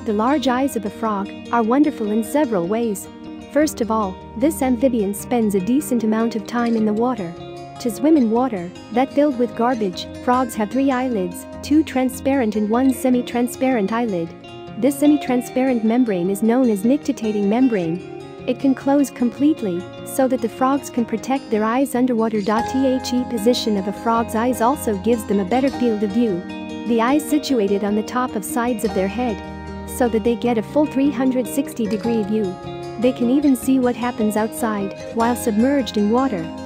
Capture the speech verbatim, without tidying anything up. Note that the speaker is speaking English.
The large eyes of a frog are wonderful in several ways. First of all, this amphibian spends a decent amount of time in the water. To swim in water that filled with garbage, frogs have three eyelids, two transparent and one semi-transparent eyelid. This semi-transparent membrane is known as nictitating membrane. It can close completely so that the frogs can protect their eyes underwater. The position of a frog's eyes also gives them a better field of view. The eyes situated on the top of sides of their head so that they get a full three hundred sixty degree view. They can even see what happens outside while submerged in water.